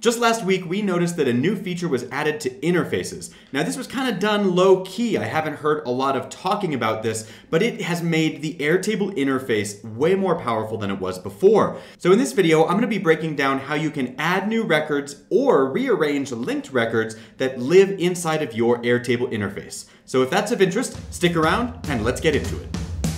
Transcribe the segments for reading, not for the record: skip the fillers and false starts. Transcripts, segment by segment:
Just last week, we noticed that a new feature was added to interfaces. Now, this was kind of done low-key. I haven't heard a lot of talking about this, but it has made the Airtable interface way more powerful than it was before. So in this video, I'm going to be breaking down how you can add new records or rearrange linked records that live inside of your Airtable interface. So if that's of interest, stick around and let's get into it.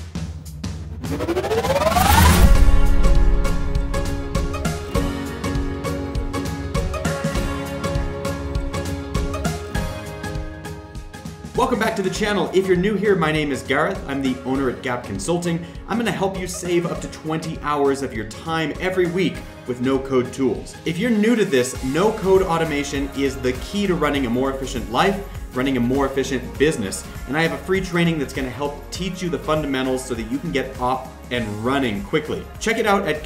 Welcome back to the channel. If you're new here, my name is Gareth. I'm the owner at Gap Consulting. I'm gonna help you save up to 20 hours of your time every week with no-code tools. If you're new to this, no-code automation is the key to running a more efficient life, running a more efficient business. And I have a free training that's gonna help teach you the fundamentals so that you can get off and running quickly. Check it out at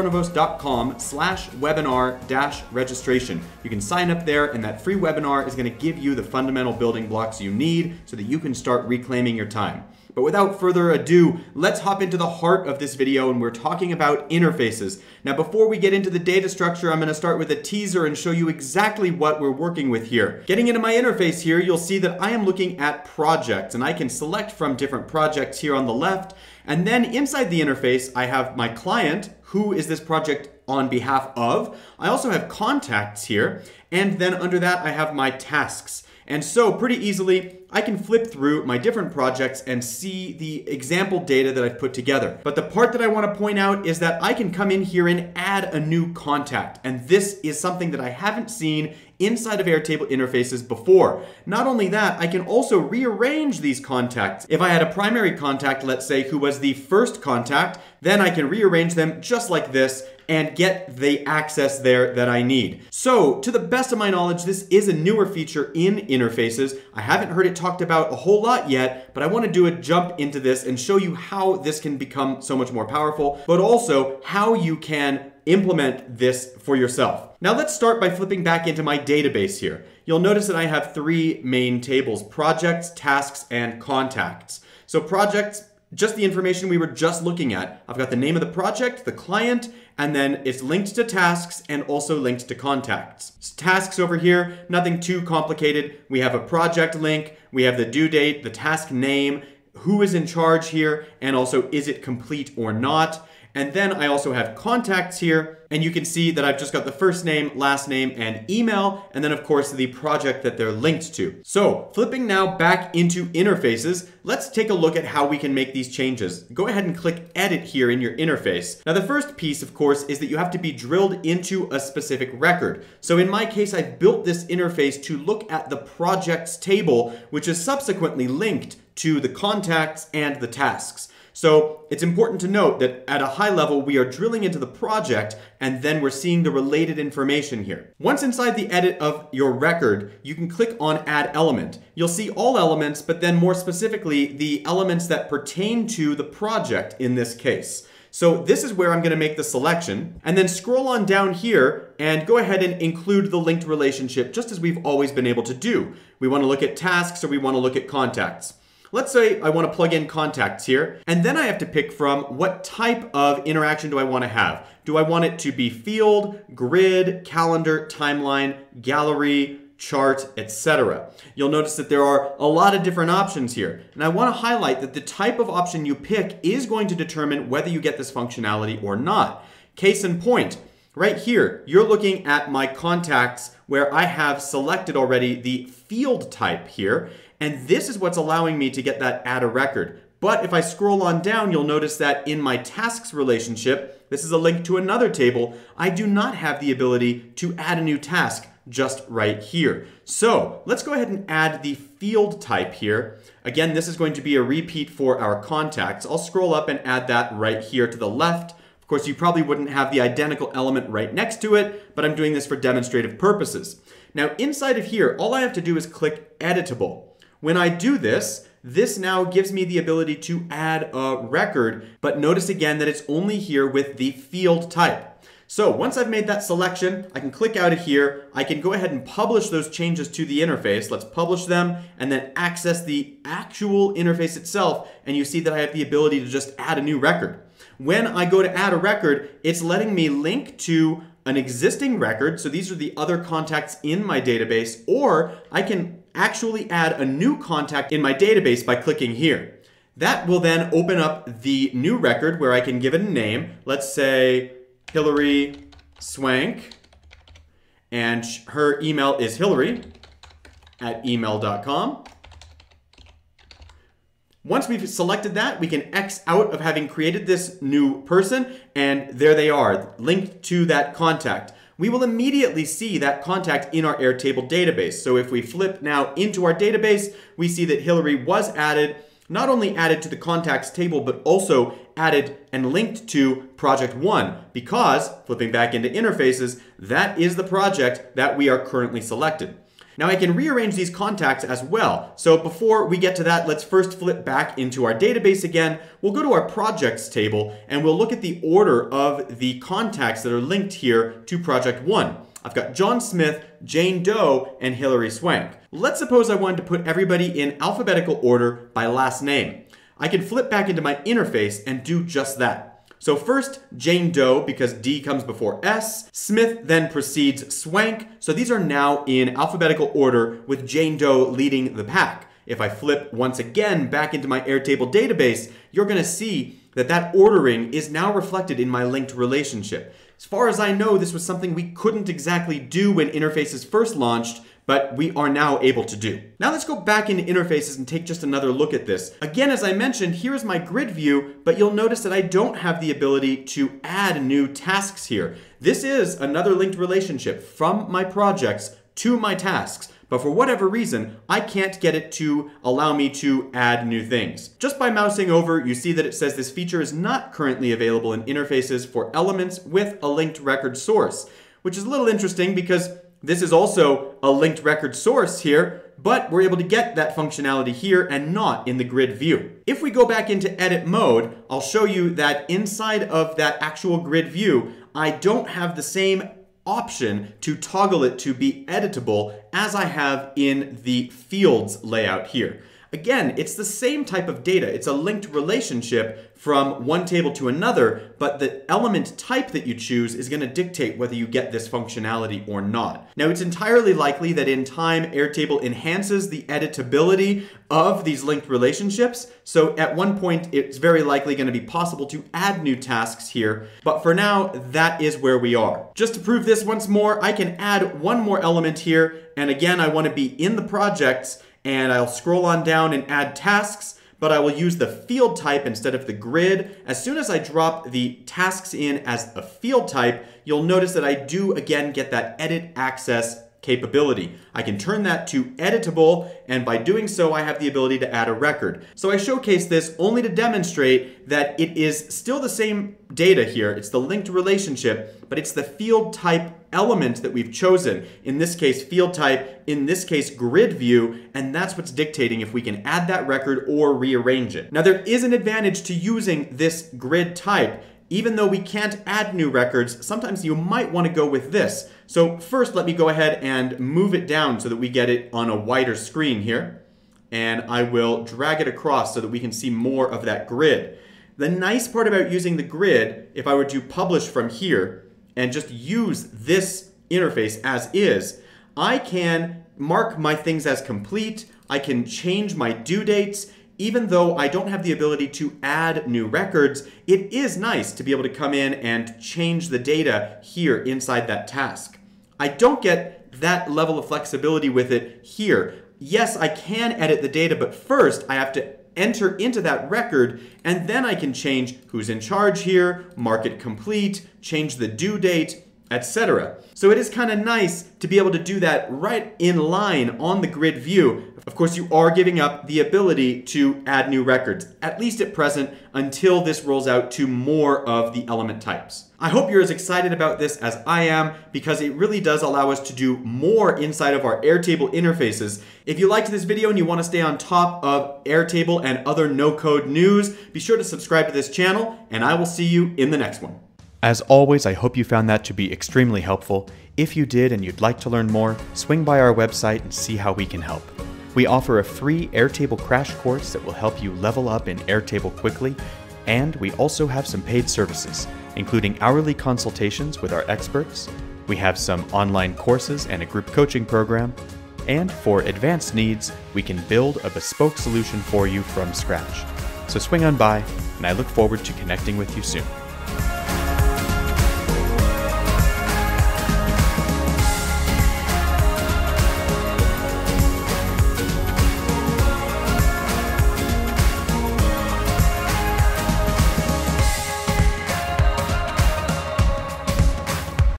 garethpronovost.com/webinar-registration. You can sign up there, and that free webinar is gonna give you the fundamental building blocks you need so that you can start reclaiming your time. But without further ado, let's hop into the heart of this video, and we're talking about interfaces. Now, before we get into the data structure, I'm gonna start with a teaser and show you exactly what we're working with here. Getting into my interface here, you'll see that I am looking at projects, and I can select from different projects here on the left. And then inside the interface, I have my client, who is this project on behalf of. I also have contacts here, and then under that, I have my tasks. And so pretty easily, I can flip through my different projects and see the example data that I've put together. But the part that I want to point out is that I can come in here and add a new contact. And this is something that I haven't seen inside of Airtable interfaces before. Not only that, I can also rearrange these contacts. If I had a primary contact, let's say, who was the first contact, then I can rearrange them just like this and get the access there that I need. So, to the best of my knowledge, this is a newer feature in interfaces. I haven't heard it talked about a whole lot yet, but I want to do a jump into this and show you how this can become so much more powerful, but also how you can implement this for yourself. Now let's start by flipping back into my database here. You'll notice that I have three main tables: projects, tasks, and contacts. So projects, just the information we were just looking at. I've got the name of the project, the client, and then it's linked to tasks and also linked to contacts. Tasks over here, nothing too complicated. We have a project link, we have the due date, the task name, who is in charge here, and also is it complete or not. And then I also have contacts here, and you can see that I've just got the first name, last name, and email, and then of course the project that they're linked to. So flipping now back into interfaces, let's take a look at how we can make these changes. Go ahead and click edit here in your interface. Now the first piece, of course, is that you have to be drilled into a specific record. So in my case, I've built this interface to look at the projects table, which is subsequently linked to the contacts and the tasks. So it's important to note that at a high level, we are drilling into the project and then we're seeing the related information here. Once inside the edit of your record, you can click on Add Element. You'll see all elements, but then more specifically, the elements that pertain to the project in this case. So this is where I'm going to make the selection, and then scroll on down here and go ahead and include the linked relationship just as we've always been able to do. We want to look at tasks or we want to look at contacts. Let's say I want to plug in contacts here, and then I have to pick from what type of interaction do I want to have. Do I want it to be field, grid, calendar, timeline, gallery, chart, etc. You'll notice that there are a lot of different options here, and I want to highlight that the type of option you pick is going to determine whether you get this functionality or not. Case in point, right here, you're looking at my contacts where I have selected already the field type here, and this is what's allowing me to get that add a record. But if I scroll on down, you'll notice that in my tasks relationship, this is a link to another table, I do not have the ability to add a new task just right here. So let's go ahead and add the field type here. Again, this is going to be a repeat for our contacts. I'll scroll up and add that right here to the left. Of course, you probably wouldn't have the identical element right next to it, but I'm doing this for demonstrative purposes. Now inside of here, all I have to do is click Editable. When I do this, this now gives me the ability to add a record, but notice again that it's only here with the field type. So once I've made that selection, I can click out of here. I can go ahead and publish those changes to the interface. Let's publish them and then access the actual interface itself. And you see that I have the ability to just add a new record. When I go to add a record, it's letting me link to an existing record, so these are the other contacts in my database, or I can actually add a new contact in my database by clicking here. That will then open up the new record where I can give it a name. Let's say Hillary Swank, and her email is hillary@email.com. Once we've selected that, we can X out of having created this new person, and there they are, linked to that contact. We will immediately see that contact in our Airtable database. So if we flip now into our database, we see that Hillary was added, not only added to the contacts table, but also added and linked to project 1, because, flipping back into interfaces, that is the project that we are currently selected. Now I can rearrange these contacts as well. So before we get to that, let's first flip back into our database again. We'll go to our projects table and we'll look at the order of the contacts that are linked here to project 1. I've got John Smith, Jane Doe, and Hillary Swank. Let's suppose I wanted to put everybody in alphabetical order by last name. I can flip back into my interface and do just that. So first, Jane Doe, because D comes before S. Smith then precedes Swank. So these are now in alphabetical order with Jane Doe leading the pack. If I flip once again back into my Airtable database, you're going to see that that ordering is now reflected in my linked relationship. As far as I know, this was something we couldn't exactly do when interfaces first launched, but we are now able to do. Now let's go back into interfaces and take just another look at this. Again, as I mentioned, here is my grid view, but you'll notice that I don't have the ability to add new tasks here. This is another linked relationship from my projects to my tasks. But for whatever reason, I can't get it to allow me to add new things. Just by mousing over, you see that it says this feature is not currently available in interfaces for elements with a linked record source, which is a little interesting because this is also a linked record source here, but we're able to get that functionality here and not in the grid view. If we go back into edit mode, I'll show you that inside of that actual grid view, I don't have the same option to toggle it to be editable as I have in the fields layout here. Again, it's the same type of data. It's a linked relationship from one table to another, but the element type that you choose is going to dictate whether you get this functionality or not. Now, it's entirely likely that in time, Airtable enhances the editability of these linked relationships. So at one point, it's very likely going to be possible to add new tasks here. But for now, that is where we are. Just to prove this once more, I can add one more element here. And again, I want to be in the projects, and I'll scroll on down and add tasks, but I will use the field type instead of the grid. As soon as I drop the tasks in as a field type, you'll notice that I do again get that edit access capability. I can turn that to editable, and by doing so, I have the ability to add a record. So I showcase this only to demonstrate that it is still the same data here. It's the linked relationship, but it's the field type element that we've chosen. In this case, field type, in this case, grid view, and that's what's dictating if we can add that record or rearrange it. Now, there is an advantage to using this grid type. Even though we can't add new records, sometimes you might want to go with this. So first, let me go ahead and move it down so that we get it on a wider screen here. And I will drag it across so that we can see more of that grid. The nice part about using the grid, if I were to publish from here and just use this interface as is, I can mark my things as complete. I can change my due dates. Even though I don't have the ability to add new records, it is nice to be able to come in and change the data here inside that task. I don't get that level of flexibility with it here. Yes, I can edit the data, but first I have to enter into that record, and then I can change who's in charge here, mark it complete, change the due date, etc. So it is kind of nice to be able to do that right in line on the grid view. Of course, you are giving up the ability to add new records, at least at present, until this rolls out to more of the element types. I hope you're as excited about this as I am, because it really does allow us to do more inside of our Airtable interfaces. If you liked this video and you want to stay on top of Airtable and other no-code news, be sure to subscribe to this channel, and I will see you in the next one. As always, I hope you found that to be extremely helpful. If you did and you'd like to learn more, swing by our website and see how we can help. We offer a free Airtable crash course that will help you level up in Airtable quickly, and we also have some paid services. including hourly consultations with our experts. We have some online courses and a group coaching program. And for advanced needs, we can build a bespoke solution for you from scratch. So swing on by, and I look forward to connecting with you soon.